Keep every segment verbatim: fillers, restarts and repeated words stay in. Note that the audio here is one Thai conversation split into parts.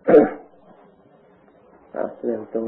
เรื่องตัว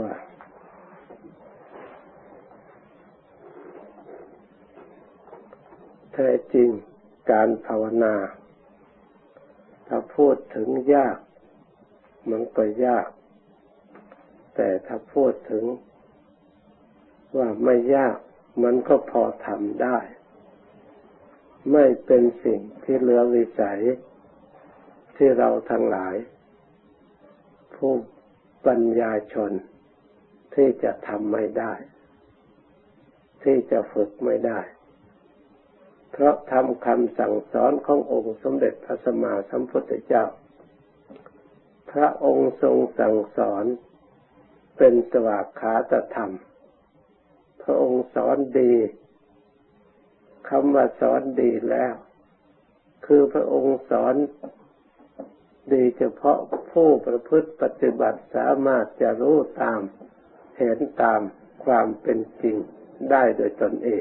แท้จริงการภาวนาถ้าพูดถึงยากมันก็ยากแต่ถ้าพูดถึงว่าไม่ยากมันก็พอทำได้ไม่เป็นสิ่งที่เหลือวิสัยที่เราทั้งหลายผู้ปัญญาชนที่จะทำไม่ได้ที่จะฝึกไม่ได้เพราะทำคำสั่งสอนขององค์สมเด็จพระสัมมาสัมพุทธเจ้าพระองค์ทรงสั่งสอนเป็นสวากขาตธรรมพระองค์สอนดีคำว่าสอนดีแล้วคือพระองค์สอนดีเฉพาะผู้ประพฤติปฏิบัติสามารถจะรู้ตามเห็นตามความเป็นจริงได้โดยตนเอง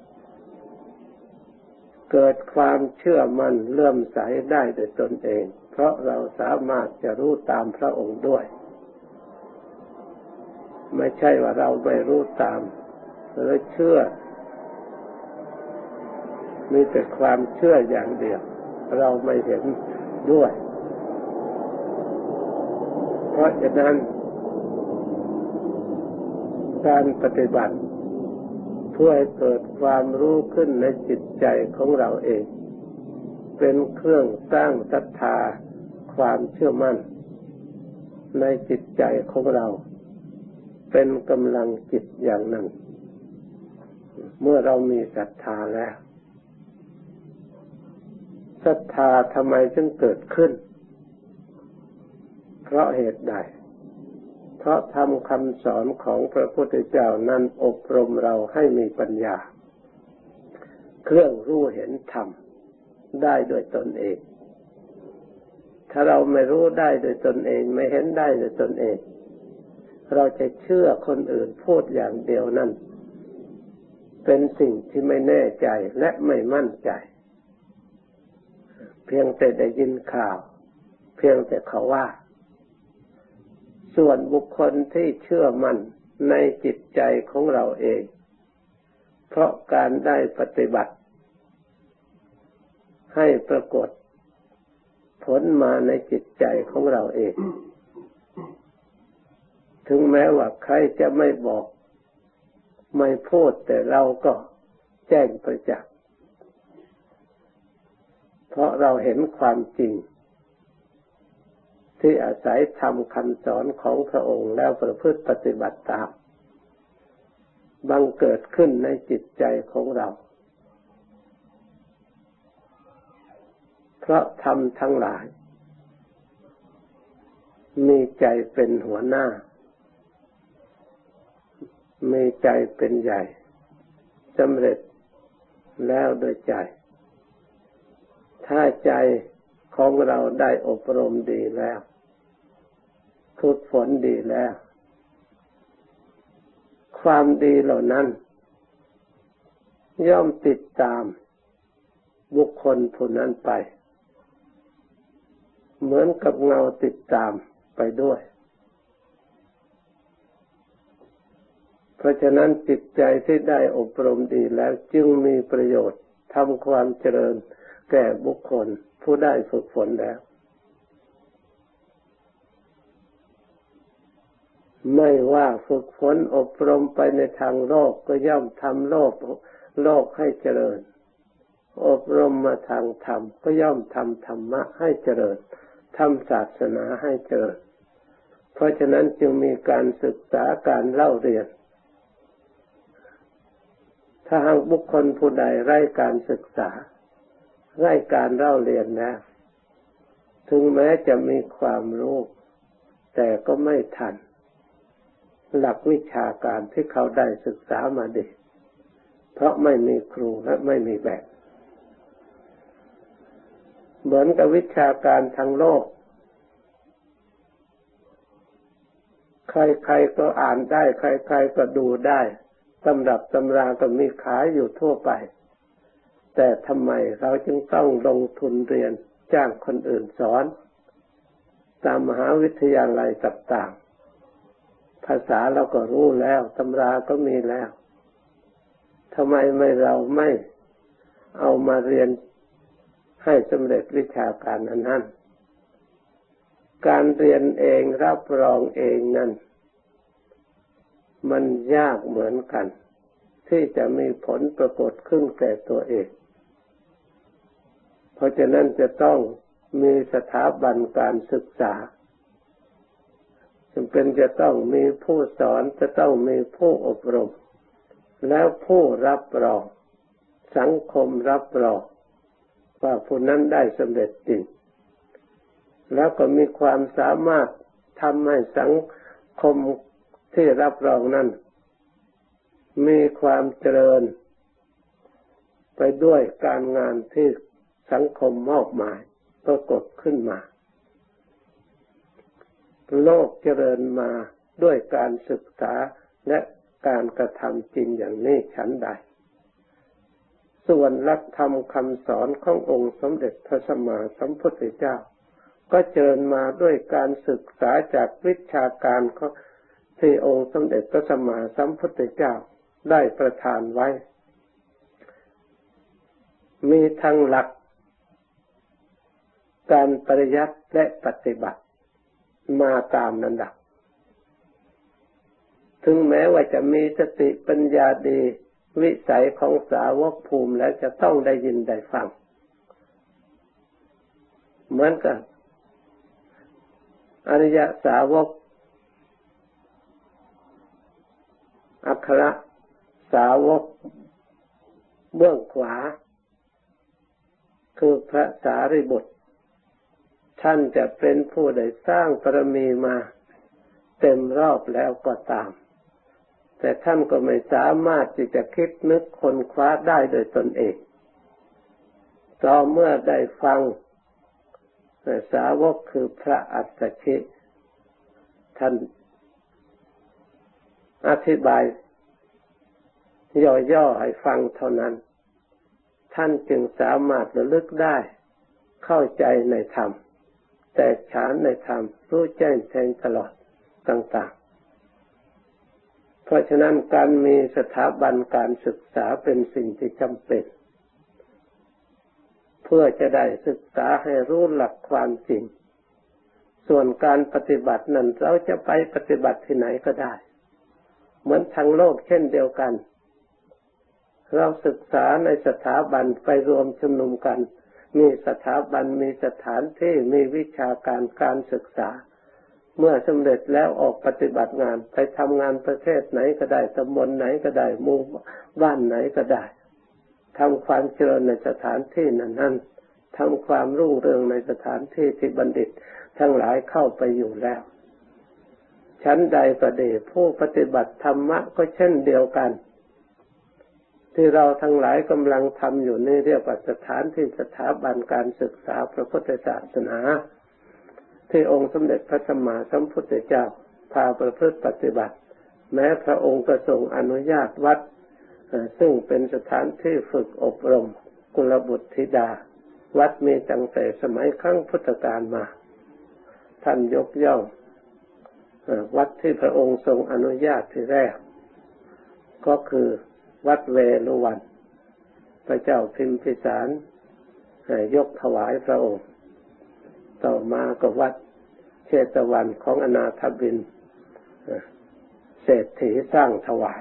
เกิดความเชื่อมั่นเลื่อมใสได้โดยตนเองเพราะเราสามารถจะรู้ตามพระองค์ด้วยไม่ใช่ว่าเราไม่รู้ตามหรือเชื่อมีแต่ความเชื่ออย่างเดียวเราไม่เห็นด้วยเพราะฉะนั้นการปฏิบัติเพื่อให้เกิดความรู้ขึ้นในจิตใจของเราเองเป็นเครื่องสร้างศรัทธาความเชื่อมั่นในจิตใจของเราเป็นกำลังจิตอย่างหนึ่งเมื่อเรามีศรัทธาแล้วศรัทธาทำไมจึงเกิดขึ้นเพราะเหตุใดเพราะธรรมคำสอนของพระพุทธเจ้านั้นอบรมเราให้มีปัญญาเครื่องรู้เห็นธรรมได้โดยตนเองถ้าเราไม่รู้ได้โดยตนเองไม่เห็นได้โดยตนเองเราจะเชื่อคนอื่นพูดอย่างเดียวนั่นเป็นสิ่งที่ไม่แน่ใจและไม่มั่นใจเพียงแต่ได้ยินข่าวเพียงแต่เขาว่าส่วนบุคคลที่เชื่อมั่นในจิตใจของเราเองเพราะการได้ปฏิบัติให้ปรากฏผลมาในจิตใจของเราเองถึงแม้ว่าใครจะไม่บอกไม่พูดแต่เราก็แจ้งประจักษ์เพราะเราเห็นความจริงที่อาศัยธรรมคำสอนของพระองค์แล้วประพฤติปฏิบัติตามบังเกิดขึ้นในจิตใจของเราเพราะธรรมทั้งหลายมีใจเป็นหัวหน้ามีใจเป็นใหญ่สำเร็จแล้วโดยใจถ้าใจของเราได้อบรมดีแล้วฝึกฝนดีแล้วความดีเหล่านั้นย่อมติดตามบุคคลผู้นั้นไปเหมือนกับเงาติดตามไปด้วยเพราะฉะนั้นจิตใจที่ได้อบรมดีแล้วจึงมีประโยชน์ทำความเจริญแก่บุคคลผู้ได้ฝึกฝนแล้วไม่ว่าฝึกฝนอบรมไปในทางโลกก็ย่อมทำโลกโลกให้เจริญอบรมมาทางธรรมก็ย่อมทำธรรมะให้เจริญทำศาสนาให้เจริญเพราะฉะนั้นจึงมีการศึกษาการเล่าเรียนถ้าหากบุคคลผู้ใดไร้การศึกษาไร้การเล่าเรียนแล้วถึงแม้จะมีความรู้แต่ก็ไม่ทันหลักวิชาการที่เขาได้ศึกษามาดีเพราะไม่มีครูและไม่มีแบบเหมือนกับวิชาการทางโลกใครๆก็อ่านได้ใครๆก็ดูได้ตำรับตำราก็มีขายอยู่ทั่วไปแต่ทำไมเราจึงต้องลงทุนเรียนจ้างคนอื่นสอนตามมหาวิทยาลัยต่างๆภาษาเราก็รู้แล้วตำราก็มีแล้วทำไมไม่เราไม่เอามาเรียนให้สำเร็จวิชาการนั้นการเรียนเองรับรองเองนั้นมันยากเหมือนกันที่จะมีผลปรากฏขึ้นแก่ตัวเองเพราะฉะนั้นจะต้องมีสถาบันการศึกษาจำเป็นจะต้องมีผู้สอนจะต้องมีผู้อบรมแล้วผู้รับรองสังคมรับรองว่าผู้นั้นได้สำเร็จจริงแล้วก็มีความสามารถทำให้สังคมที่รับรองนั้นมีความเจริญไปด้วยการงานที่สังคมมอบหมายปรากฏขึ้นมาโลกเจริญมาด้วยการศึกษาและการกระทำจริงอย่างนี้ฉันใดส่วนหลักธรรมคำสอนขององค์สมเด็จพระสัมมาสัมพุทธเจ้าก็เจริญมาด้วยการศึกษาจากวิชาการของที่องค์สมเด็จพระสัมมาสัมพุทธเจ้าได้ประทานไว้มีทั้งหลักการปริยัติและปฏิบัติมาตามลำดับถึงแม้ว่าจะมีสติปัญญาดีวิสัยของสาวกภูมิแล้วจะต้องได้ยินได้ฟังเหมือนกับอริยสาวกอัครสาวกเบื้องขวาคือพระสารีบุตรท่านจะเป็นผู้ได้สร้างบารมีมาเต็มรอบแล้วก็ตามแต่ท่านก็ไม่สามารถที่จะคิดนึกค้นคว้าได้โดยตนเองต่อเมื่อได้ฟังสาวกคือพระอัสสชิท่านอธิบายย่อๆให้ฟังเท่านั้นท่านจึงสามารถระลึกได้เข้าใจในธรรมแตกฉานในธรรมรู้แจ้งแทงตลอดต่างๆเพราะฉะนั้นการมีสถาบันการศึกษาเป็นสิ่งที่จำเป็นเพื่อจะได้ศึกษาให้รู้หลักความจริงส่วนการปฏิบัตินั้นเราจะไปปฏิบัติที่ไหนก็ได้เหมือนทางโลกเช่นเดียวกันเราศึกษาในสถาบันไปรวมชุมนุมกันมีสถาบันมีสถานที่มีวิชาการการศึกษาเมื่อสำเร็จแล้วออกปฏิบัติงานไปทำงานประเทศไหนก็ได้ตำบลไหนก็ได้หมู่บ้านไหนก็ได้ทำความเจริญในสถานที่นั้นๆทำความรุ่งเรืองในสถานที่ที่บัณฑิตทั้งหลายเข้าไปอยู่แล้วชั้นใดก็ดีผู้ปฏิบัติธรรมะก็เช่นเดียวกันที่เราทั้งหลายกำลังทำอยู่นี่เรียกว่าสถานที่สถาบันการศึกษาพระพุทธศาสนาที่องค์สมเด็จพระสัมมาสัมพุทธเจ้าพาประพฤติปฏิบัติแม้พระองค์ก็ทรงอนุญาตวัดซึ่งเป็นสถานที่ฝึกอบรมกุลบุตรธิดาวัดมีตั้งแต่สมัยครั้งพุทธกาลมาท่านยกย่องวัดที่พระองค์ทรงอนุญาตที่แรกก็คือวัดเวฬุวันพระเจ้าพิมพิสารยกถวายพระองค์ต่อมาก็วัดเชตวันของอนาถบิณฑิกเศรษฐีสร้างถวาย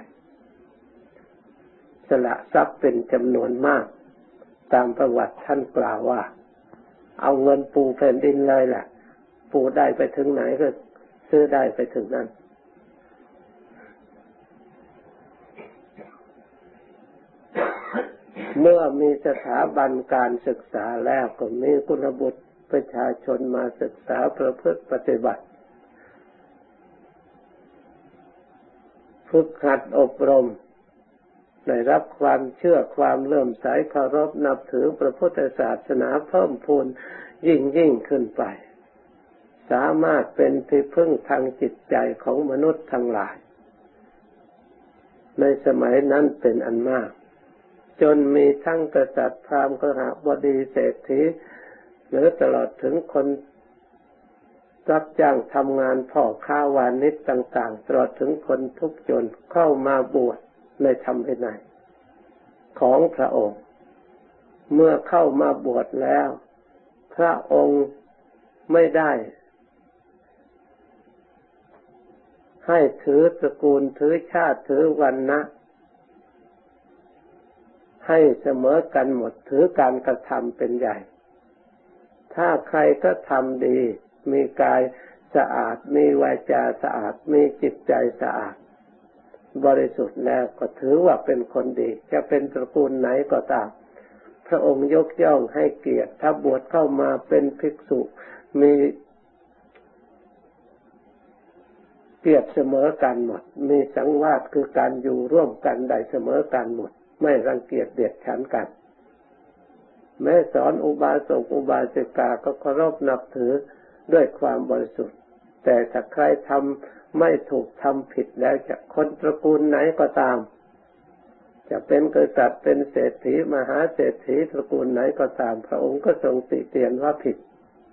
สละทรัพย์เป็นจำนวนมากตามประวัติท่านกล่าวว่าเอาเงินปูแผ่นดินเลยแหละปูได้ไปถึงไหนก็ซื้อได้ไปถึงนั้นเมื่อมีสถาบันการศึกษาแล้วก็มีกุลบุตรประชาชนมาศึกษาประพฤติปฏิบัติฝึกหัดอบรมได้รับความเชื่อความเลื่อมใสเคารพนับถือพระพุทธศาสนาเพิ่มพูนยิ่งยิ่งขึ้นไปสามารถเป็นที่พึ่งทางจิตใจของมนุษย์ทั้งหลายในสมัยนั้นเป็นอันมากจนมีทั้งกษัตริย์พราหมณ์คฤหบดีเศรษฐีหรือตลอดถึงคนรับจ้างทำงานพ่อค้าวานิชต่างๆตลอดถึงคนทุกข์จนเข้ามาบวชในธรรมวินัยของพระองค์เมื่อเข้ามาบวชแล้วพระองค์ไม่ได้ให้ถือตระกูลถือชาติถือวรรณะให้เสมอกันหมดถือการกระทำเป็นใหญ่ถ้าใครก็ทำดีมีกายสะอาดมีวาจาสะอาดมีจิตใจสะอาดบริสุทธิ์แล้วก็ถือว่าเป็นคนดีจะเป็นตระกูลไหนก็ตามพระองค์ยกย่องให้เกียรติถ้าบวชเข้ามาเป็นภิกษุมีเกียรติเสมอกันหมดมีสังวาสคือการอยู่ร่วมกันได้เสมอกันหมดไม่รังเกียจเดียดฉันกันแม้สอนอุบาสกอุบาสิกาก็เคารพนับถือด้วยความบริสุทธิ์แต่ถ้าใครทำไม่ถูกทำผิดแล้วจะคนตระกูลไหนก็ตามจะเป็นกษัตริย์เป็นเศรษฐีมหาเศรษฐีตระกูลไหนก็ตามพระองค์ก็ทรงติเตียนว่าผิด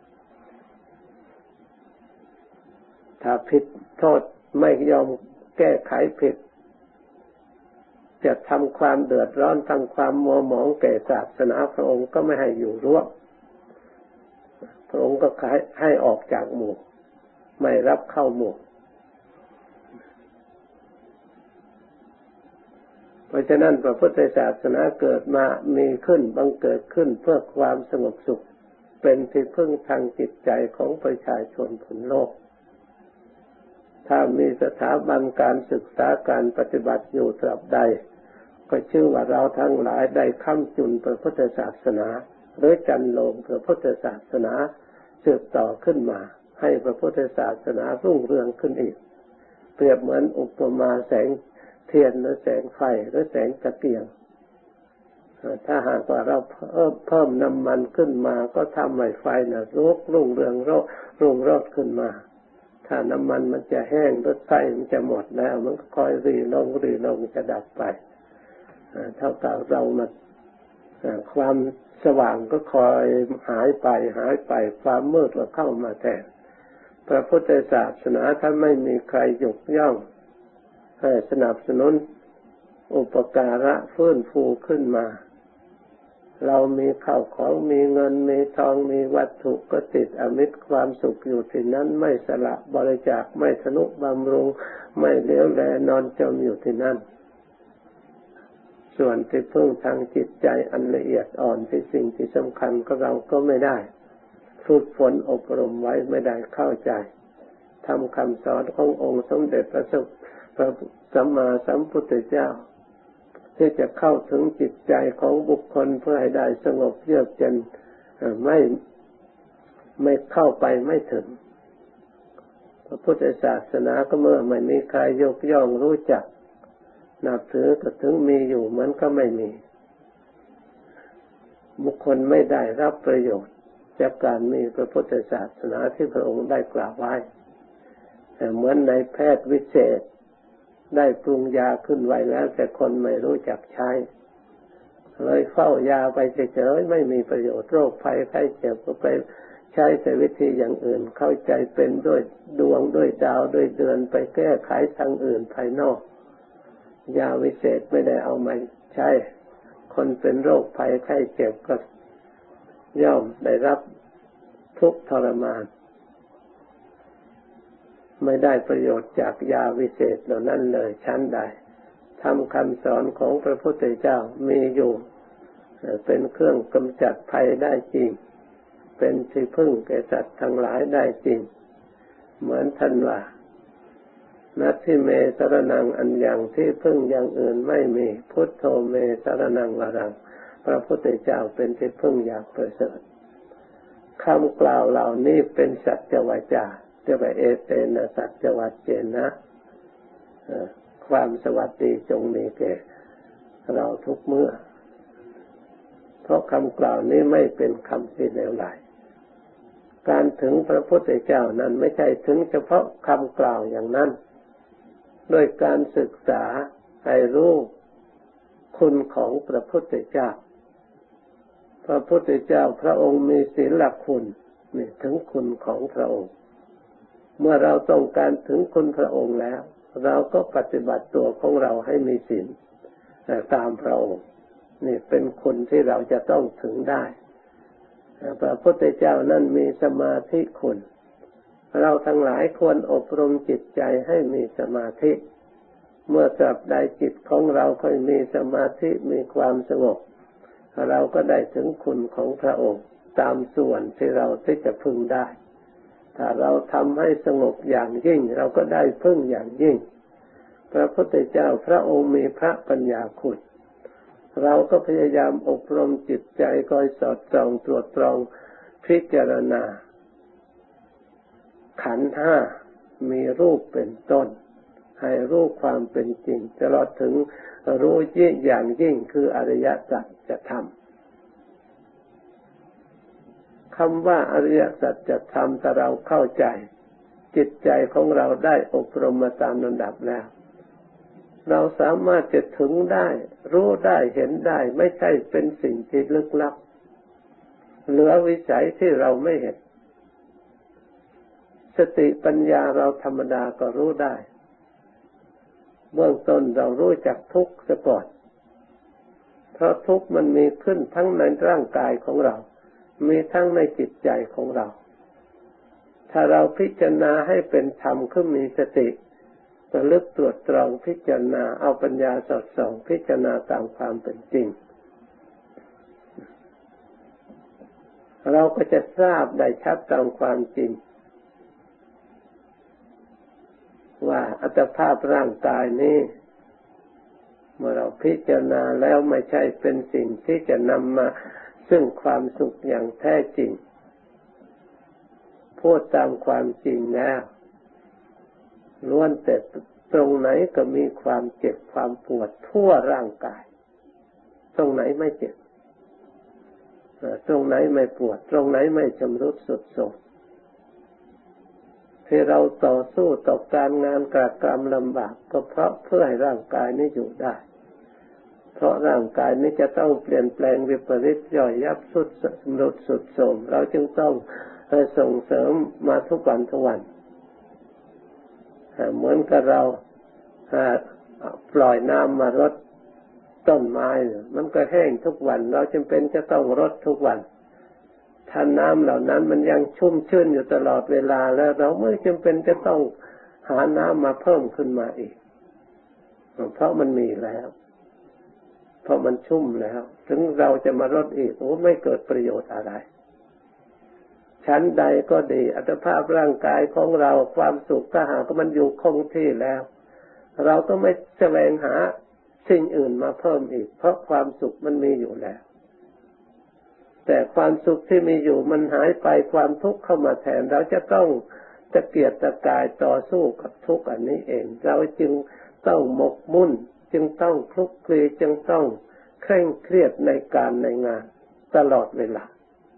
ถ้าผิดโทษไม่ยอมแก้ไขผิดจะทำความเดือดร้อนทำความมัวหมองแก่ศาสนาพระองค์ก็ไม่ให้อยู่ร่วมพระองค์ก็ให้ออกจากหมู่ไม่รับเข้าหมู่เพราะฉะนั้นพระพุทธศาสนาเกิดมามีขึ้นบังเกิดขึ้นเพื่อความสงบสุขเป็นที่พึ่งทางจิตใจของประชาชนทั่วโลกถ้ามีสถาบันการศึกษาการปฏิบัติอยู่ตราบใดก็ชื่อว่าเราทั้งหลายได้ค้ำจุนพระพุทธศาสนาหรือจันโลงพระพุทธศาสนาสืบต่อขึ้นมาให้พระพุทธศาสนารุ่งเรืองขึ้นอีกเปรียบเหมือนอุปมาแสงเทียนหรือแสงไฟหรือแสงตะเกียงถ้าหากว่าเราเพิ่มเพิ่มน้ำมันขึ้นมาก็ทำให้ไฟน่ะลุกรุ่งเรืองโรรุ่งโรจน์ขึ้นมาถ้าน้ำมันมันจะแห้งหรือไฟมันจะหมดแล้วมันก็คอยรีลงรีลงจะดับไปเท่ากับเรามาความสว่างก็คอยหายไปหายไปความมืดก็เข้ามาแทนพระพุทธศาสนาถ้าไม่มีใครยกย่องให้สนับสนุนอุปการะฟื้นฟูขึ้นมาเรามีข้าวของมีเงินมีทองมีวัตถุก็ติดอมิตรความสุขอยู่ที่นั้นไม่สละบริจาคไม่ทนุบำรุงไม่เหลียวแลนอนจมอยู่ที่นั่นส่วนที่พึ่งทางจิตใจอันละเอียดอ่อนที่สิ่งที่สำคัญก็เราก็ไม่ได้ฝึกฝนอบรมไว้ไม่ได้เข้าใจทำคำสอนขององค์สมเด็จพระสัมมาสัมพุทธเจ้าที่จะเข้าถึงจิตใจของบุคคลเพื่อให้ได้สงบเยือกเย็นไม่ไม่เข้าไปไม่ถึงพระพุทธศาสนาก็เมื่อไม่มีใครยกย่องรู้จักนับถือก็ถึงมีอยู่มันก็ไม่มีบุคคลไม่ได้รับประโยชน์จากการมีพระพุทธศาสนาที่พระองค์ได้กล่าวไว้แต่เหมือนในแพทย์วิเศษได้ปรุงยาขึ้นไว้แล้วแต่คนไม่รู้จักใช้เลยเฝ้ายาไปเฉยๆไม่มีประโยชน์โรคภัยไข้เจ็บก็ไปใช้แต่วิธีอย่างอื่นเข้าใจเป็นด้วยดวงด้วยดาวด้วยเดือนไปแก้ไขทางอื่นภายนอกยาวิเศษไม่ได้เอามาใช้คนเป็นโรคภัยไข้เจ็บก็ย่อมได้รับทุกข์ทรมานไม่ได้ประโยชน์จากยาวิเศษเหล่านั้นเลยชั้นใดทำคำสอนของพระพุทธเจ้ามีอยู่เป็นเครื่องกำจัดภัยได้จริงเป็นที่พึ่งแก่สัตว์ทั้งหลายได้จริงเหมือนท่านว่านัตถิเมสรณังอันยังที่พึ่งอย่างอื่นไม่มีพุทโธเมสรณังวรังพระพุทธเจ้าเป็นที่พึ่งอย่างประเสริฐคำกล่าวเหล่านี้เป็นสัจวาจาเรียกว่าเอเตนะสัจวัจเจนะความสวัสดีจงมีแก่เราทุกเมื่อเพราะคำกล่าวนี้ไม่เป็นคำที่เลวไหลการถึงพระพุทธเจ้านั้นไม่ใช่ถึงเฉพาะคำกล่าวอย่างนั้นด้วยการศึกษาให้รู้คุณของพระพุทธเจ้าพระพุทธเจ้าพระองค์มีศีลคุณนี่ถึงคุณของพระองค์เมื่อเราต้องการถึงคุณพระองค์แล้วเราก็ปฏิบัติตัวของเราให้มีศีลตามพระองค์นี่เป็นคุณที่เราจะต้องถึงได้พระพุทธเจ้านั้นมีสมาธิคุณเราทั้งหลายควรอบรมจิตใจให้มีสมาธิเมื่อตราบใดจิตของเราค่อยมีสมาธิมีความสงบเราก็ได้ถึงคุณของพระองค์ตามส่วนที่เราที่จะพึงได้ถ้าเราทำให้สงบอย่างยิ่งเราก็ได้พึ่งอย่างยิ่งพระพุทธเจ้าพระองค์มีพระปัญญาคุณเราก็พยายามอบรมจิตใจคอยสอดส่องตรวจตรองพิจารณาขันธ์ห้ามีรูปเป็นต้นให้รู้ความเป็นจริงตลอดถึงรู้ยิ่งอย่างยิ่งคืออริยสัจธรรมคำว่าอริยสัจธรรมถ้าเราเข้าใจจิตใจของเราได้อบรมมาตามลำดับแล้วเราสามารถจะถึงได้รู้ได้เห็นได้ไม่ใช่เป็นสิ่งที่ลึกลับเหลือวิสัยที่เราไม่เห็นสติปัญญาเราธรรมดาก็รู้ได้เบื้องต้นเรารู้จักทุกข์ซะก่อนเพราะทุกข์มันมีขึ้นทั้งในร่างกายของเรามีทั้งในจิตใจของเราถ้าเราพิจารณาให้เป็นธรรมขึ้นมีสติระลึกตรวจตรองพิจารณาเอาปัญญาสอดส่องพิจารณาตามความเป็นจริงเราก็จะทราบได้ชัดตามความจริงว่าอัตภาพร่างกายนี้เมื่อเราพิจารณาแล้วไม่ใช่เป็นสิ่งที่จะนำมาซึ่งความสุขอย่างแท้จริงพูดตามความจริงแล้วล้วนแต่ตรงไหนก็มีความเจ็บความปวดทั่วร่างกายตรงไหนไม่เจ็บตรงไหนไม่ปวดตรงไหนไม่ชำรุดทรุดโทรมที่เราต่อสู้ต่อการงานการกรรมลำบากก็เพราะเพื่อให้ร่างกายนี้อยู่ได้เพราะร่างกายนี้จะต้องเปลี่ยนแปลงวิปริตย่อยยับทรุดชำรุดทรุดโทรมเราจึงต้องส่งเสริมมาทุกวันทุกวันเหมือนกับเราปล่อยน้ำมารดต้นไม้มันก็แห้งทุกวันเราจำเป็นจะต้องรดทุกวันถ้าน้ำเหล่านั้นมันยังชุ่มชื้นอยู่ตลอดเวลาแล้วเราไม่จำเป็นจะต้องหาน้ำมาเพิ่มขึ้นมาอีกเพราะมันมีแล้วเพราะมันชุ่มแล้วถึงเราจะมารดอีกโอ้ไม่เกิดประโยชน์อะไรชั้นใดก็ดีอัตภาพร่างกายของเราความสุขถ้าหากมันอยู่คงที่แล้วเราก็ไม่แสวงหาสิ่งอื่นมาเพิ่มอีกเพราะความสุขมันมีอยู่แล้วแต่ความสุขที่มีอยู่มันหายไปความทุกข์เข้ามาแทนเราจะต้องตะเกียกตะกายต่อสู้กับทุกข์อันนี้เองเราจึงต้องหมกมุ่นจึงต้องคลุกคลีจึงต้องเคร่งเครียดในการในงานตลอดเวลา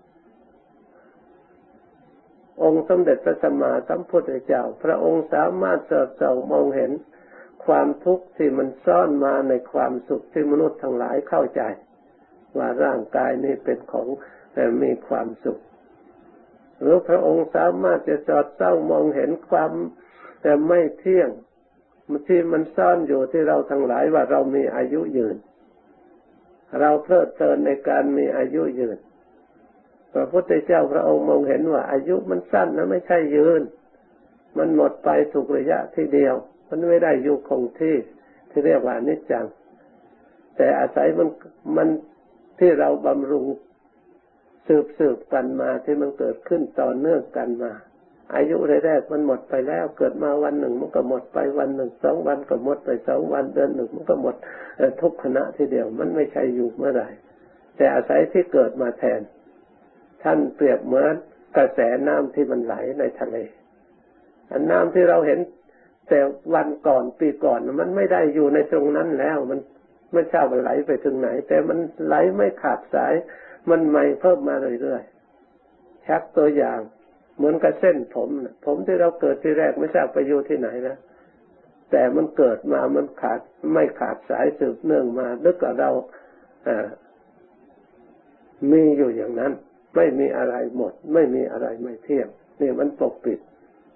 องค์สมเด็จพระสัมมาสัมพุทธเจ้าพระองค์สามารถสอดส่องมองเห็นความทุกข์ที่มันซ่อนมาในความสุขที่มนุษย์ทั้งหลายเข้าใจว่าร่างกายนี้เป็นของมีความสุขหรือพระองค์สามารถจะสอดส่องมองเห็นความแต่ไม่เที่ยงที่มันซ่อนอยู่ที่เราทั้งหลายว่าเรามีอายุยืนเราเพลิดเพลินในการมีอายุยืนพระพุทธเจ้าพระองค์มองเห็นว่าอายุมันสั้นนะไม่ใช่ยืนมันหมดไปทุกระยะทีเดียวมันไม่ได้อยู่คงที่ที่เรียกว่านิจจังแต่อาศัยมันมันที่เราบำรุงสืบสืบกันมาที่มันเกิดขึ้นต่อเนื่องกันมาอายุแรกๆมันหมดไปแล้วเกิดมาวันหนึ่งมันก็หมดไปวันหนึ่งสองวันก็หมดไปสองวันเดือนหนึ่งมันก็หมดทุกขณะทีเดียวมันไม่ใช่อยู่เมื่อไหร่แต่อาศัยที่เกิดมาแทนท่านเปรียบเหมือนกระแสน้ำที่มันไหลในทะเลอันน้ำที่เราเห็นแต่วันก่อนปีก่อนมันไม่ได้อยู่ในตรงนั้นแล้วมันไม่ทราบว่าไหลไปถึงไหนแต่มันไหลไม่ขาดสายมันใหม่เพิ่มมาเรื่อยๆชักตัวอย่างเหมือนกับเส้นผมผมที่เราเกิดที่แรกไม่ทราบไปอยู่ที่ไหนนะแต่มันเกิดมามันขาดไม่ขาดสายสืบเนื่องมานึกว่าเราอ่ามีอยู่อย่างนั้นไม่มีอะไรหมดไม่มีอะไรไม่เที่ยงนี่มันปกปิด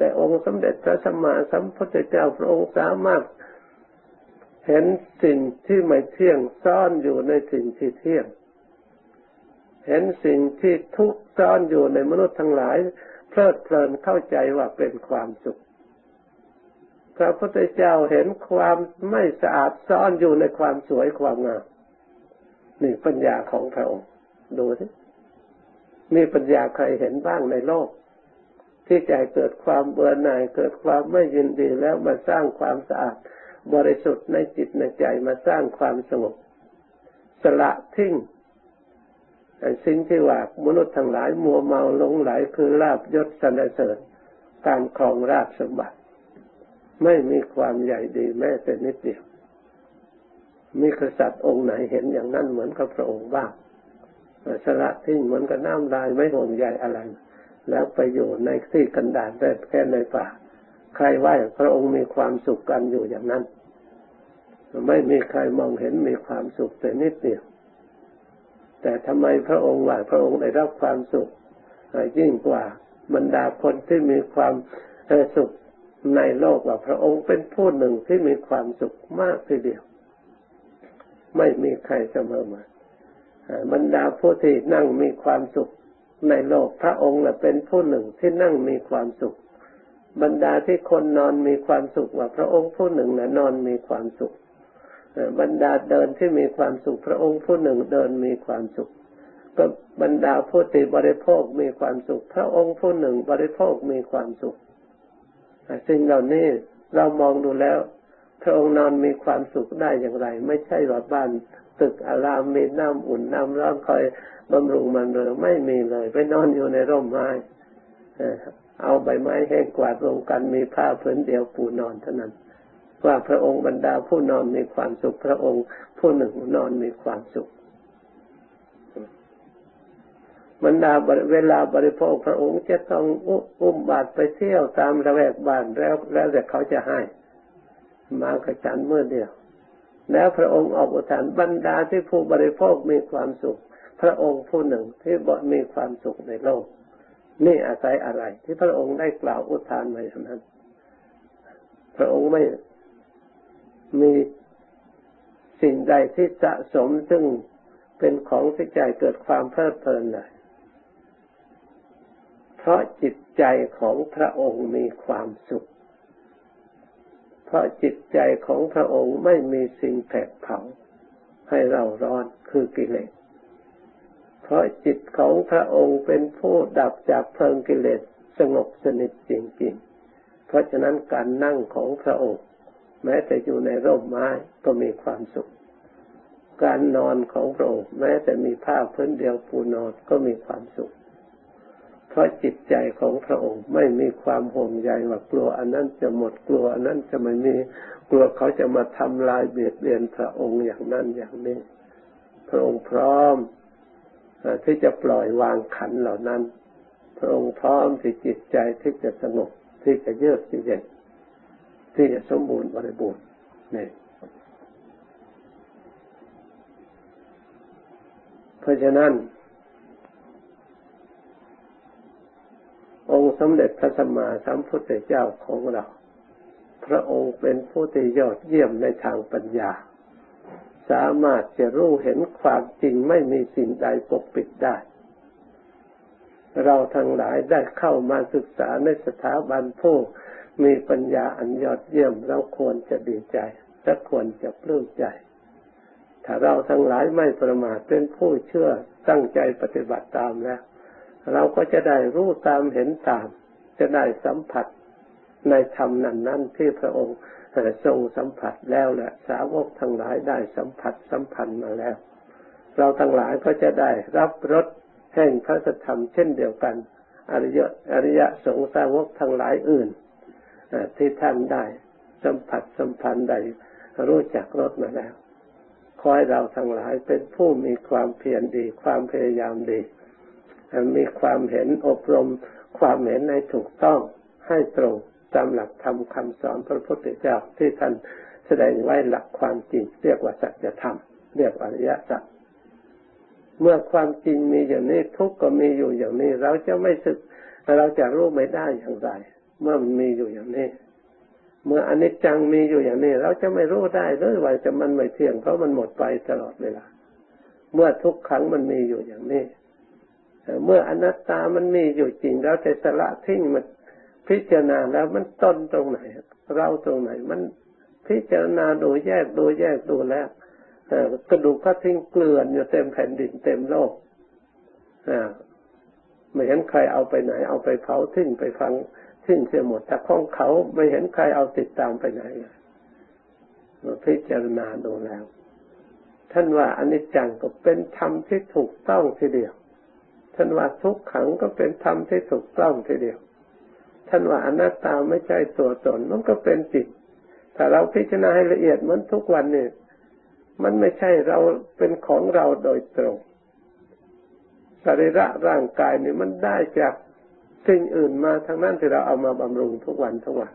แต่องค์สมเด็จพระสัมมาสัมพุทธเจ้าพระองค์สามารถเห็นสิ่งที่ไม่เที่ยงซ่อนอยู่ในสิ่งที่เที่ยงเห็นสิ่งที่ทุกข์ซ่อนอยู่ในมนุษย์ทั้งหลายเพลิดเพลินเข้าใจว่าเป็นความสุขพระพุทธเจ้าเห็นความไม่สะอาดซ่อนอยู่ในความสวยความงามนี่ปัญญาของพระองค์ดูสิมีปัญญาใครเห็นบ้างในโลกที่ใจเกิดความเบื่อหน่ายเกิดความไม่ยินดีแล้วมาสร้างความสะอาดบริสุทธิ์ในจิตในใจมาสร้างความสงบสละทิ้งสิ่งที่ว่ามนุษย์ทั้งหลายมัวเมาหลงไหลคือลาภยศสรรเสริญการครองราชสมบัติไม่มีความใหญ่ดีแม้แต่นิดเดียวมีกษัตริย์องค์ไหนเห็นอย่างนั้นเหมือนกับพระองค์บ้างสละทิ้งเหมือนกับน้ำลายไม่ห่วงใยอะไรแล้วไปอยู่ในที่กันดารแค่ในป่าใครว่าพระองค์มีความสุขกันอยู่อย่างนั้นไม่มีใครมองเห็นมีความสุขแต่นิดเดียวแต่ทำไมพระองค์ว่าพระองค์ได้รับความสุขยิ่งกว่าบรรดาคนที่มีความสุขในโลกว่าพระองค์เป็นผู้หนึ่งที่มีความสุขมากทีเดียวไม่มีใครเสมอมาบรรดาผู้ที่นั่งมีความสุขในโลกพระองค์เป็นผู้หนึ่งที่นั่งมีความสุขบรรดาที่คนนอนมีความสุขว่าพระองค์ผู้หนึ่งน่ะนอนมีความสุขบรรดาเดินที่มีความสุขพระองค์ผู้หนึ่งเดินมีความสุขก็บรรดาผู้ที่บริโภคมีความสุขพระองค์ผู้หนึ่งบริโภคมีความสุขสิ่งเหล่านี้เรามองดูแล้วพระองค์นอนมีความสุขได้อย่างไรไม่ใช่ว่าบ้านตึกอารามมีน้ำอุ่นน้ำร้อนคอยบำรุงมันเลยไม่มีเลยไปนอนอยู่ในร่มไม้เอาใบไม้แห้งกวาดรวมกันมีผ้าผืนเดียวปูนอนเท่านั้นว่าพระองค์บรรดาผู้นอนมีความสุขพระองค์ผู้หนึ่งนอนมีความสุขบรรดาเวลาบริโภคพระองค์จะต้องอุ้มบาตรไปเที่ยวตามระแวกบ้านแล้วแล้วแต่เขาจะให้มากระฉันเมื่อเดียวแล้วพระองค์ออกอุทานบรรดาที่ผู้บริโภคมีความสุขพระองค์ผู้หนึ่งที่บ่มีความสุขในโลกนี่อาศัยอะไรที่พระองค์ได้กล่าวอุทานไว้อย่างนั้นพระองค์ไม่มีสิ่งใดที่สะสมซึ่งเป็นของที่ใจเกิดความเพลิดเพลินเลยเพราะจิตใจของพระองค์มีความสุขเพราะจิตใจของพระองค์ไม่มีสิ่งแผดเผาให้เราร้อนคือกิเลสเพราะจิตของพระองค์เป็นผู้ดับจากเพลิงกิเลสสงบสนิทจริงๆเพราะฉะนั้นการนั่งของพระองค์แม้แต่อยู่ในร่มไม้ก็มีความสุขการนอนของพระองค์แม้แต่มีผ้าพื้นเดียวปูนอนก็มีความสุขเพราะจิตใจของพระองค์ไม่มีความห่วงใยว่ากลัวอันนั้นจะหมดกลัวอันนั้นจะไม่มีกลัวเขาจะมาทำลายเบียดเบียนพระองค์อย่างนั้นอย่างนี้พระองค์พร้อมที่จะปล่อยวางขันธ์เหล่านั้นพระองค์พร้อมที่จิตใจที่จะสงบที่จะเยือกเย็นที่จะสมบูรณ์บริบูรณ์นี่เพราะฉะนั้นองค์สมเด็จพระสัมมาสัมพุทธเจ้าของเราพระองค์เป็นผู้ที่ยอดเยี่ยมในทางปัญญาสามารถจะรู้เห็นความจริงไม่มีสิ่งใดปกปิดได้เราทั้งหลายได้เข้ามาศึกษาในสถาบันผู้มีปัญญาอันยอดเยี่ยมเราควรจะดีใจและควรจะปลื้มใจถ้าเราทั้งหลายไม่ประมาทเป็นผู้เชื่อตั้งใจปฏิบัติตามแล้วเราก็จะได้รู้ตามเห็นตามจะได้สัมผัสในธรรมนั้นๆที่พระองค์ทรงสัมผัสแล้วและสาวกทั้งหลายได้สัมผัสสัมพันธ์มาแล้วเราทั้งหลายก็จะได้รับรสแห่งพระธรรมเช่นเดียวกันอริยอริยสงฆ์สาวกทั้งหลายอื่นที่ท่านได้สัมผัสสัมพันธ์ได้รู้จักรสมาแล้วขอให้เราทั้งหลายเป็นผู้มีความเพียรดีความพยายามดีมีความเห็นอบรมความเห็นให้ถูกต้องให้ตรงตามหลักธรรมคำสอนพระพุทธเจ้าที่ท่านแสดงไว้หลักความจริงเรียกว่าสัจธรรมเรียกว่าอริยสัจเมื่อความจริงมีอย่างนี้ทุกข์ก็มีอยู่อย่างนี้เราจะไม่สึกเราจะรู้ไม่ได้อย่างไรเมื่อมันมีอยู่อย่างนี้เมื่ออนิจจังมีอยู่อย่างนี้เราจะไม่รู้ได้เลยว่าจะมันไม่เที่ยงเพราะมันหมดไปตลอดเวลาเมื่อทุกขังมันมีอยู่อย่างนี้เมื่ออนัตตามันมีอยู่จริงเราจะสละทิ้งมันพิจารณาแล้วมันต้นตรงไหนเราตรงไหนมันพิจารณาดูแยกดูแยกดูแล้วกระดูกก็ทิ้งเกลื่อนอยู่เต็มแผ่นดินเต็มโลกไม่เห็นใครเอาไปไหนเอาไปเผาทิ้งไปฟังทิ้งเสียหมดแต่ของเขาไม่เห็นใครเอาติดตามไปไหนเลยพิจารณาดูแล้วท่านว่าอนิจจังก็เป็นธรรมที่ถูกต้องทีเดียวท่านว่าทุกขังก็เป็นธรรมที่ถูกต้องทีเดียวท่านว่าอนัตตาไม่ใช่ตัวตนมันก็เป็นจริงถ้าเราพิจารณาให้ละเอียดเหมือนทุกวันนี้มันไม่ใช่เราเป็นของเราโดยตรงสรีระร่างกายนี่มันได้จากสิ่งอื่นมาทั้งนั้นที่เราเอามาบำรุงทุกวันทุกวัน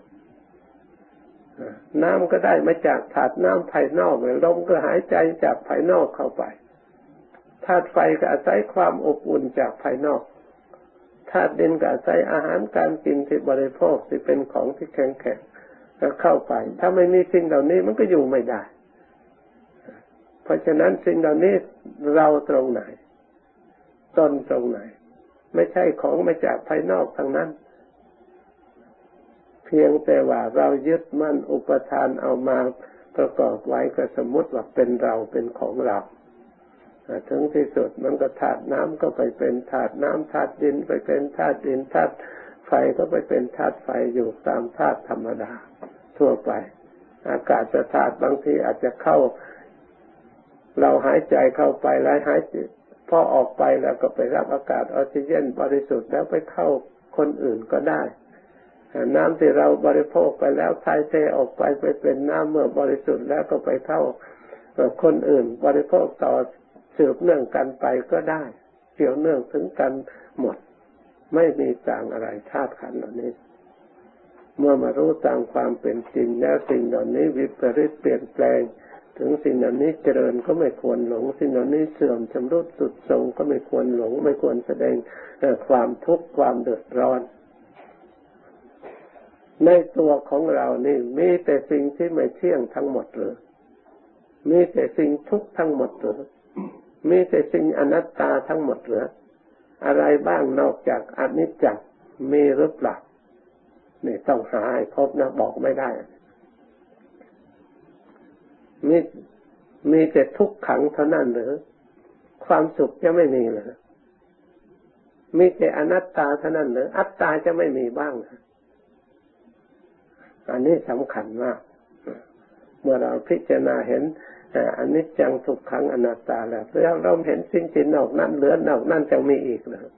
น้ำก็ได้มาจากถาดน้ำภายนอกลมก็หายใจจากภายนอกเข้าไปธาตุไฟก็อาศัยความอบอุ่นจากภายนอกธาตุดินก็อาศัยอาหารการกินที่บริโภคที่เป็นของที่แข็งแข็งแล้วเข้าไปถ้าไม่มีสิ่งเหล่านี้มันก็อยู่ไม่ได้เพราะฉะนั้นสิ่งเหล่านี้เราตรงไหนต้นตรงไหนไม่ใช่ของมาจากภายนอกทั้งนั้นเพียงแต่ว่าเรายึดมั่นอุปทานเอามาประกอบไว้ก็สมมติว่าเป็นเราเป็นของเราถึงที่สุดมันก็ธาตุน้ำก็ไปเป็นธาตุน้ำธาตุดินไปเป็นธาตุดินธาตุไฟก็ไปเป็นธาตุไฟอยู่ตามธาตุธรรมดาทั่วไปอากาศธาตุบางทีอาจจะเข้าเราหายใจเข้าไปแล้วหายใจพอออกไปแล้วก็ไปรับอากาศออกซิเจนบริสุทธิ์แล้วไปเข้าคนอื่นก็ได้น้ำที่เราบริโภคไปแล้วถ่ายเทออกไปไปเป็นน้ำเมื่อบริสุทธิ์แล้วก็ไปเข้าคนอื่นบริโภคต่อสืบเนื่องกันไปก็ได้เกี่ยวเนื่องถึงกันหมดไม่มีต่างอะไรธาตุขันธ์เหล่านี้เมื่อมารู้ตามความเป็นจริงแล้วสิ่งเหล่านี้วิปริตเปลี่ยนแปลงถึงสิ่งเหล่านี้เจริญก็ไม่ควรหลงสิ่งเหล่านี้เสื่อมชำรุดทรุดโทรมก็ไม่ควรหลงไม่ควรแสดงความทุกข์ความเดือดร้อนในตัวของเรานี่มีแต่สิ่งที่ไม่เที่ยงทั้งหมดเลยมีแต่สิ่งทุกข์ทั้งหมดเลยมีแต่สิ่งอนัตตาทั้งหมดเลยอะไรบ้างนอกจากอนิจจังมีหรือเปล่านี่ต้องหาให้พบนะบอกไม่ได้มีมีแต่ทุกขังเท่านั้นหรือความสุขจะไม่มีเหรอมีแต่อนัตตาเท่านั้นหรืออัตตาจะไม่มีบ้างเหรออันนี้สำคัญมากเมื่อเราพิจารณาเห็นอนิจจังทุกขังอนัตตาแล้วแล้วเราเห็นสิ่งที่นอกนั้นเหลือนอกนั้นจะมีอีกเหรอ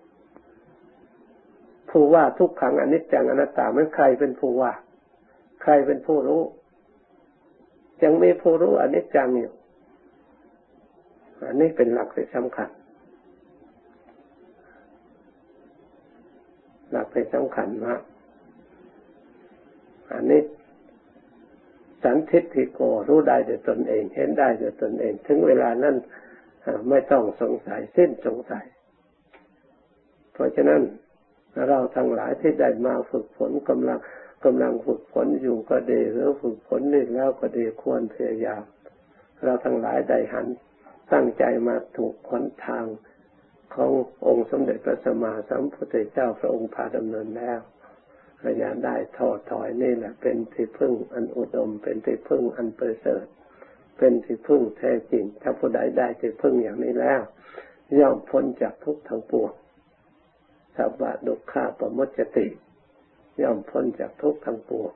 ผู้ว่าทุกขังอนิจจังอนัตตามันใครเป็นผู้ว่าใครเป็นผู้รู้ยังมีผู้รู้อนิจจังอยู่อันนี้เป็นหลักที่สำคัญหลักที่สำคัญมากอันนี้สันทิฏฐิโกรู้ได้ด้วยตนเองเห็นได้ด้วยตนเองถึงเวลานั้นไม่ต้องสงสัยสิ้นสงสัยเพราะฉะนั้นเราทั้งหลายที่ได้มาฝึกฝนกำลังกำลังฝึกฝนอยู่ก็ดีหรือฝึกฝนนี่แล้วก็ดีควรพยายามเราทั้งหลายได้หันตั้งใจมาถูกหนทางขององค์สมเด็จพระสัมมาสัมพุทธเจ้าพระองค์พาดำเนินแล้วอย่าได้ท้อถอยนี่แหละเป็นที่พึ่งอันอุดมเป็นที่พึ่งอันประเสริฐเป็นที่พึ่งแท้จริงถ้าผู้ใดได้ที่พึ่งอย่างนี้แล้วย่อมพ้นจากทุกข์ทั้งปวงสัพพะทุกขาปโมจจติย่อมพ้นจากทุกข์ทั้งปวง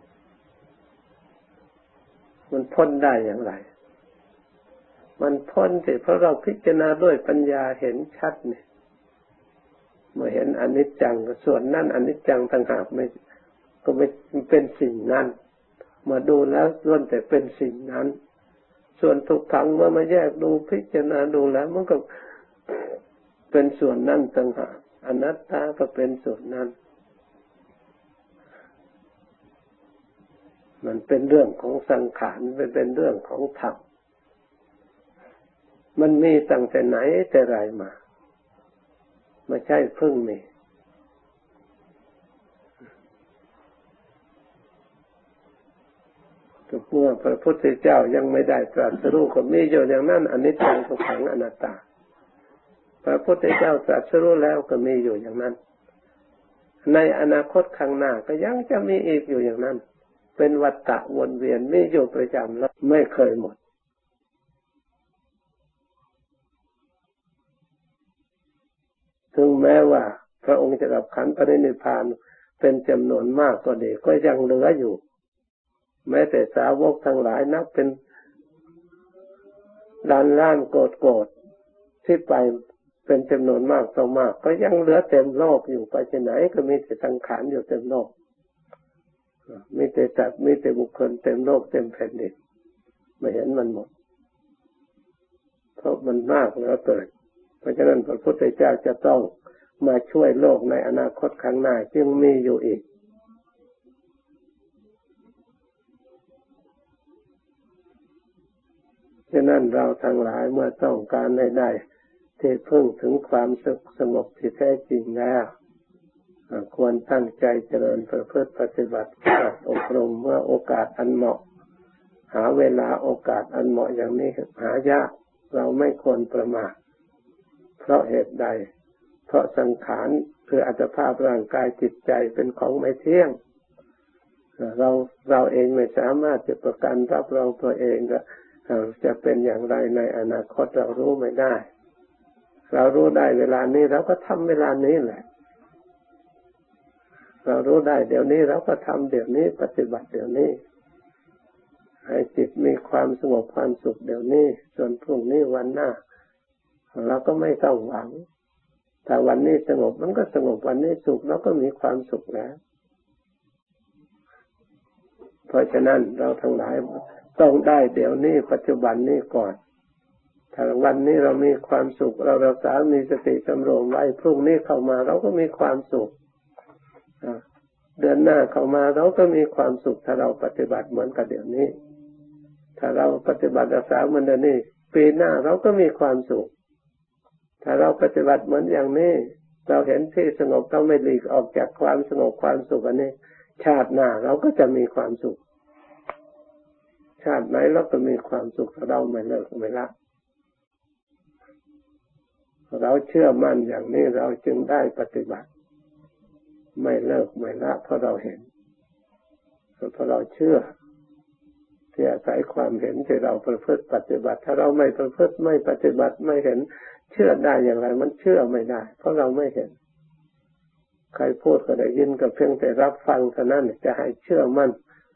มันพ้นได้อย่างไรมันพ้นสิเพราะเราพิจารณาด้วยปัญญาเห็นชัดเนี่ยเมื่อเห็นอนิจจังส่วนนั้นอนิจจังต่างหากไม่ก็ไม่เป็นสิ่งนั้นมาดูแล้วล้วนแต่เป็นสิ่งนั้นส่วนทุกขังเมื่อมาแยกดูพิจารณาดูแล้วมันก็เป็นส่วนนั้นต่างหากอนัตตาก็เป็นส่วนนั้นมันเป็นเรื่องของสังขารมันเป็นเรื่องของธรรมมันมีตั้งแต่ไหนแต่ไรมาไม่ใช่เพิ่งมีเมื่อพระพุทธเจ้ายังไม่ได้ตรัสรู้ก็มีอยู่อย่างนั้นอนิจจังทุกขังอนัตตาพระพุทธเจ้าตรัสรู้แล้วก็มีอยู่อย่างนั้นในอนาคตข้างหน้าก็ยังจะมีอีกอยู่อย่างนั้นเป็นวัฏฏะวนเวียนมีอยู่ประจำแล้วไม่เคยหมดถึงแม้ว่าพระองค์จะดับขันธ์ปรินิพพานเป็นจำนวนมากก็ดีก็ยังเหลืออยู่แม้แต่สาวกทั้งหลายนับเป็นล้านล้านโกรธโกรธที่ไปเป็นจำนวนมากต่อมากก็ยังเหลือเต็มโลกอยู่ไปที่ไหนก็มีแต่สังขารอยู่เต็มโลกมีแต่สัตว์มีแต่บุคคลเต็มโลกเต็มแผ่นดินไม่เห็นมันหมดเพราะมันมากแล้วเกิดเพราะฉะนั้นพระพุทธเจ้าจะต้องมาช่วยโลกในอนาคตข้างหน้าจึงมีอยู่อีกฉะนั้นเราทั้งหลายเมื่อต้องการให้ได้ที่พึ่งถึงความสุขสงบที่แท้จริงแล้วควรตั้งใจเจริญประพฤติปฏิบัติอบรมเมื่อโอกาสอันเหมาะหาเวลาโอกาสอันเหมาะอย่างนี้หายากเราไม่ควรประมาทเพราะเหตุใดเพราะสังขารคืออัตภาพร่างกายจิตใจเป็นของไม่เที่ยงเราเราเองไม่สามารถจะประกันรับรองตัวเองจะเป็นอย่างไรในอนาคตเรารู้ไม่ได้เรารู้ได้เวลานี้เราก็ทำเวลานี้แหละเรารู้ได้เดี๋ยวนี้เราก็ทำเดี๋ยวนี้ปฏิบัติเดี๋ยวนี้ให้จิตมีความสงบความสุขเดี๋ยวนี้ส่วนพรุ่งนี้วันหน้าเราก็ไม่ต้องหวังถ้าวันนี้สงบมันก็สงบวันนี้สุขเราก็มีความสุขแล้วเพราะฉะนั้นเราทั้งหลายต้องได้เดี๋ยวนี้ปัจจุบันนี้ก่อนถ้าวันนี้เรามีความสุขเรารักษามีสติสำรวมไว้พรุ่งนี้เข้ามาเราก็มีความสุขเดือนหน้าเข้ามาเราก็มีความสุขถ้าเราปฏิบัติเหมือนกับเดี๋ยวนี้ถ้าเราปฏิบัติรักษาเหมือนเดี๋ยวนี้ปีหน้าเราก็มีความสุขถ้าเราปฏิบัติเหมือนอย่างนี้เราเห็นที่สงบเราไม่หลีกออกจากความสงบความสุขอันนี้ชาติหน้าเราก็จะมีความสุขชาติไหนเราก็มีความสุขถ้าเราไม่เลิกไม่ละเราเชื่อมั่นอย่างนี้เราจึงได้ปฏิบัติไม่เลิกไม่ละเพราะเราเห็นเพราะเราเชื่อที่อาศัยความเห็นที่เราประพฤติปฏิบัติถ้าเราไม่ประพฤติไม่ปฏิบัติไม่เห็นเชื่อได้อย่างไรมันเชื่อไม่ได้เพราะเราไม่เห็นใครพูดก็ได้ยินก็เพียงแต่รับฟังเท่านั้นจะให้เชื่อมั่น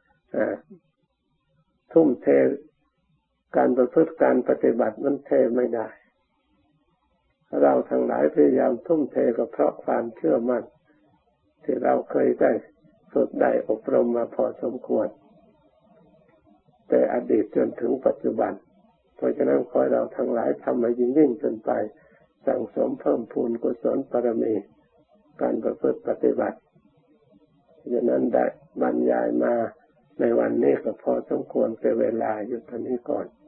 ทุ่มเทการประพฤติการปฏิบัติมันเทไม่ได้เราทั้งหลายพยายามทุ่มเทก็เพราะความเชื่อมั่นที่เราเคยได้ฝึกได้อบรมมาพอสมควรแต่อดีตจนถึงปัจจุบันเพราะฉะนั้นขอเราทั้งหลายทำให้ยิ่งยิ่งขึ้นไปสั่งสมเพิ่มพูนกุศลบารมีการประพฤติปฏิบัติฉะนั้นได้บรรยายมาในวันนี้ก็พอสมควรแก่เวลาอยู่เท่านี้ก่อน